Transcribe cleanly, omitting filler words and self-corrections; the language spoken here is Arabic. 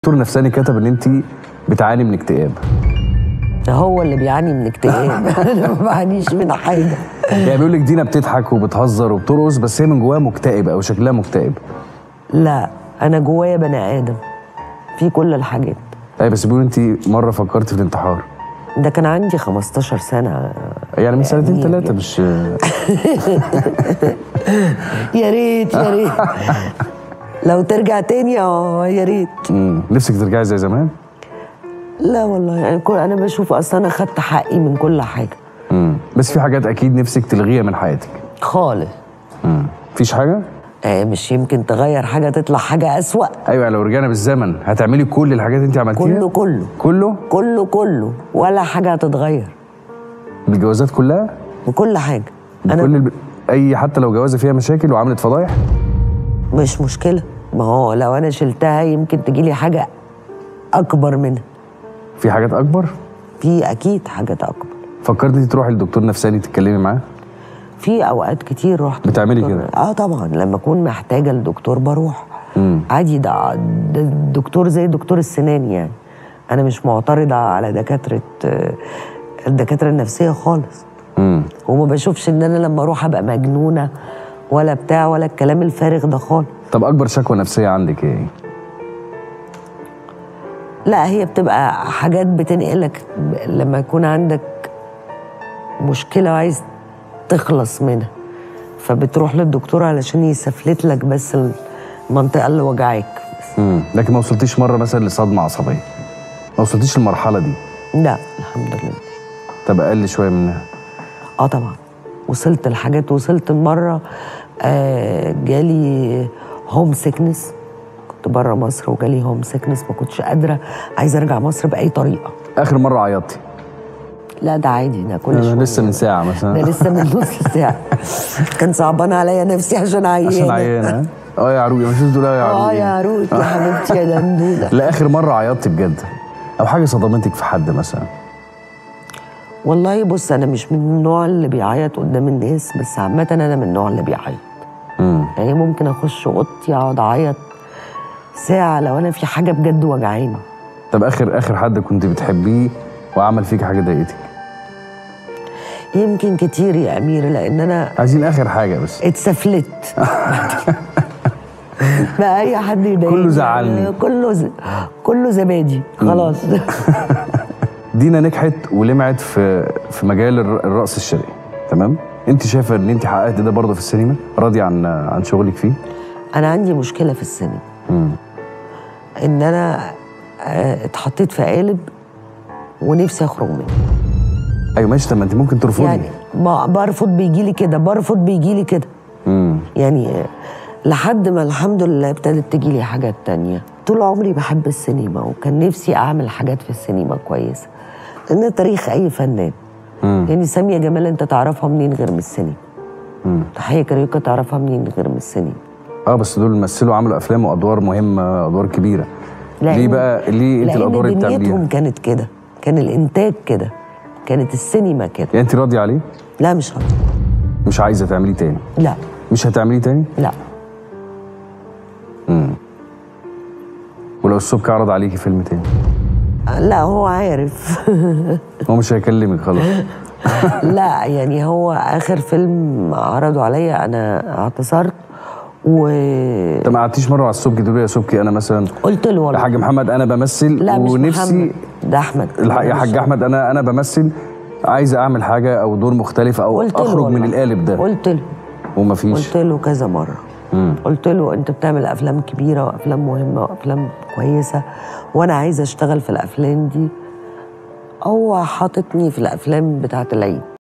دكتور نفساني كتب ان انت بتعاني من اكتئاب. هو اللي بيعاني من اكتئاب. انا ما بعانيش من حاجه. يعني بيقول لك دينا بتضحك وبتهزر وبترقص بس هي من جواها مكتئبه او شكلها مكتئب. لا، انا جوايا بني ادم في كل الحاجات. ايوه بس بيقولوا انت مره فكرتي في الانتحار. ده كان عندي 15 سنه. يعني من سنتين ثلاثه مش يا ريت يا ريت لو ترجع تاني يا ريت. نفسك ترجعي زي زمان؟ لا والله، يعني انا بشوف اصلا انا خدت حقي من كل حاجه. بس في حاجات اكيد نفسك تلغيها من حياتك. خالص. مفيش حاجه؟ مش يمكن تغير حاجه تطلع حاجه اسوأ. ايوه لو رجعنا بالزمن هتعملي كل الحاجات اللي انت عملتيها؟ كله ولا حاجه هتتغير. بالجوازات كلها؟ بكل حاجه. اي حتى لو جوازه فيها مشاكل وعملت فضايح؟ مش مشكله، ما هو لو انا شلتها يمكن تجيلي حاجه اكبر منها. في حاجات اكبر؟ في اكيد حاجات اكبر. فكرتي انت تروحي لدكتور نفساني تتكلمي معاه؟ في اوقات كتير رحت. بتعملي كده؟ طبعا، لما اكون محتاجه لدكتور بروح. عادي، ده الدكتور زي دكتور السنان يعني. انا مش معترضه على الدكاتره النفسيه خالص. وما بشوفش ان انا لما اروح ابقى مجنونه ولا بتاع ولا الكلام الفارغ ده خالص. طب اكبر شكوى نفسيه عندك ايه؟ لا، هي بتبقى حاجات بتنقلك لما يكون عندك مشكله وعايز تخلص منها، فبتروح للدكتور علشان يسفلت لك بس المنطقه اللي وجعاك. لكن ما وصلتيش مره مثلا لصدمه عصبيه؟ ما وصلتيش للمرحله دي؟ لا الحمد لله. طب اقل شويه منها؟ طبعا وصلت لحاجات. وصلت مره جالي هوم سيكنس، كنت بره مصر وجالي هوم سيكنس، ما كنتش قادره، عايزه ارجع مصر باي طريقه. اخر مره عيطتي؟ لا ده عادي، ده كل شويه. لسه من ساعه مثلا؟ ده لسه من نص ساعه. كان صعبان عليا نفسي عشان عيانه. يا عروقي، مش تقول يا عروقي. يا عروقي يا حبيبتي يا دندوله. لا اخر مره عيطتي بجد او حاجه صدمتك في حد مثلا؟ والله بص، انا مش من النوع اللي بيعيط قدام الناس، بس عامه انا من النوع اللي بيعيط. يعني ممكن اخش اوضتي اقعد اعيط ساعه لو انا في حاجه بجد وجعاني. طب اخر حد كنت بتحبيه وعمل فيك حاجه ضايقتك؟ يمكن كتير يا امير، لان انا عايزين اخر حاجه بس. اتسفلت. بقى اي حد يضايقني كله زعلني. كله زبادي خلاص. دينا نجحت ولمعت في مجال الرقص الشرقي، تمام؟ انت شايفه ان انت حققت ده برضه في السينما؟ راضيه عن شغلك فيه؟ انا عندي مشكله في السينما. ان انا اتحطيت في قالب ونفسي اخرج منه. ايوه ماشي، طب ما انت ممكن ترفضي. يعني ما برفض بيجي لي كده يعني لحد ما الحمد لله ابتدت تجي لي حاجات تانية. طول عمري بحب السينما وكان نفسي اعمل حاجات في السينما كويسه، لان تاريخ اي فنان. يعني سامية جمال انت تعرفها منين غير من السينما؟ تحية كاريوكا تعرفها منين غير من السينما؟ بس دول مثلوا عملوا افلام وادوار مهمه، ادوار كبيره. ليه بقى؟ ليه انت الادوار اللي بتعمليها؟ دنيتهم كانت كده، كان الانتاج كده، كانت السينما كده. يعني انت راضيه عليه؟ لا مش راضيه. مش عايزه تعمليه تاني؟ لا. مش هتعمليه تاني؟ لا. ولو السبكي عرض عليكي فيلم تاني؟ لا هو عارف. هو مش هيكلمك خلاص. لا يعني هو اخر فيلم عرضوا عليا انا اعتذرت طب ما قعدتيش مره على السبكي تقولي يا سبكي انا مثلا قلت له والله يا حاج محمد انا بمثل لا ونفسي مش محمد، ده احمد. يا حاج احمد انا بمثل، عايزه اعمل حاجه او دور مختلف او اخرج من القالب ده؟ قلت له ومفيش. قلت له كذا مره. قلت له انت بتعمل افلام كبيره وافلام مهمه وافلام كويسه وانا عايزه اشتغل في الافلام دي. هو حاططني في الافلام بتاعت العيد.